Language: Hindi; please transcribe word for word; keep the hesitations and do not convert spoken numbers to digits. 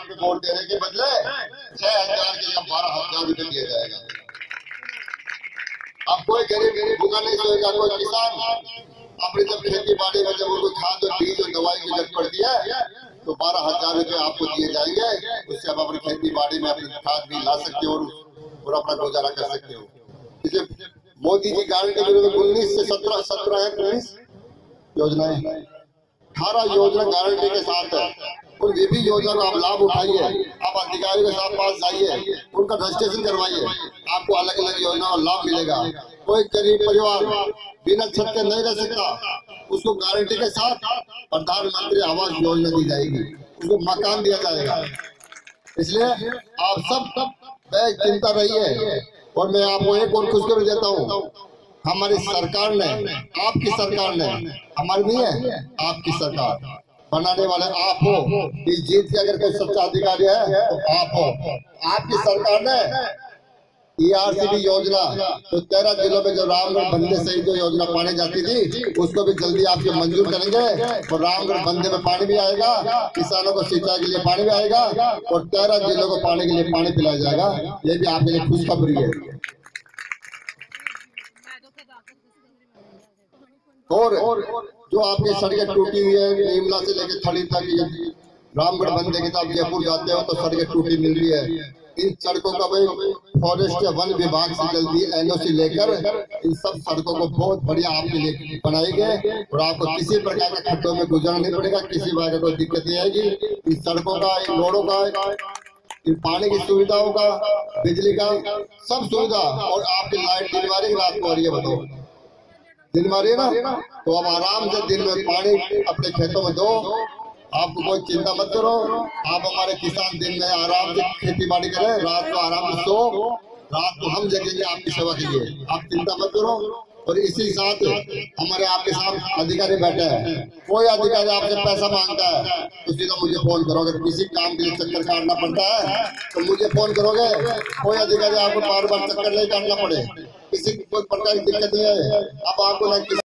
रुपए वोट देने के बदले छह हजार के लिए बारह हजार रुपए दिया जाएगा। अब कोई गरीब भूखा नहीं सोएगा। कोई किसान अपनी जब खेती बाड़ी में जब उनको खाद और बीज और दवाई की जरूरत पड़ती है तो बारह हजार रुपए आपको दिए जाएंगे। उससे आप अपनी खेती बाड़ी में अपनी खाद भी ला सकते हो और अपना गुजारा कर सकते हो। इसे मोदी जी गारंटी में उन्नीस से सत्रह सत्रह है उन्नीस योजनाएं, अठारह योजना गारंटी के साथ है। उन विभिन्न योजना का आप लाभ उठाइए, आप अधिकारियों के साथ पास जाइए, उनका रजिस्ट्रेशन करवाइए, आपको अलग अलग योजना का लाभ मिलेगा। कोई गरीब परिवार बिना छत के नहीं रह सकता, उसको गारंटी के साथ प्रधानमंत्री आवास योजना दी जाएगी, उसको मकान दिया जाएगा। इसलिए आप सब चिंता रहिए। और मैं आपको एक और खुशखबरी देता हूँ, हमारी सरकार ने, आपकी सरकार ने, हमारी नहीं है, आपकी सरकार बनाने वाले आप हो। इस जीत के अगर कोई सच्चा अधिकारी है तो आप हो। आपकी सरकार ने ई आर सी बी योजना तो तेरह जिलों में जो रामगढ़ बंदे सहित जो योजना पानी जाती थी उसको भी जल्दी आपके मंजूर करेंगे। और रामगढ़ बंदे में पानी भी आएगा, किसानों को सिंचाई के लिए पानी भी आएगा और तेरह जिलों को पानी के लिए पानी पिलाया जाएगा। ये भी आपके लिए खुशखबरी है। और जो आपकी सड़कें टूटी हुई है, नीमला से लेकर थड़ी तक, रामगढ़ बंदे के साथ जयपुर जाते हो तो सड़कें टूटी मिल रही है। इन सड़कों का भाई फॉरेस्ट या वन विभाग से जल्दी एन ओ सी लेकर इन सब सड़कों को बहुत बढ़िया आपके लिए बनाएंगे और आपको किसी प्रकार के खड्डों में गुजरना नहीं पड़ेगा, किसी प्रकार की कोई दिक्कत नहीं आएगी। इन सड़कों का, इन रोडों का, इन पानी की सुविधाओं का, बिजली का सब सुविधा, और आपकी लाइट दिन मारी रात को आ रही है, बताओ दिन मारी ना, तो अब आराम से दिन में पानी अपने खेतों में दो। आपको कोई चिंता मत करो, आप हमारे किसान दिन में आराम से खेती बाड़ी करें, रात को आराम से सो, रात को हम जगेंगे आपकी सेवा के लिए, आप चिंता मत करो। और इसी साथ हमारे आपके साथ अधिकारी बैठे हैं, कोई अधिकारी आपसे पैसा मांगता है तो सीधा मुझे फोन करो। अगर किसी काम के लिए चक्कर काटना पड़ता है तो मुझे फोन करोगे। कोई अधिकारी आपको बार बार चक्कर नहीं काटना पड़े, किसी कोई प्रकार की दिक्कत नहीं है। अब आपको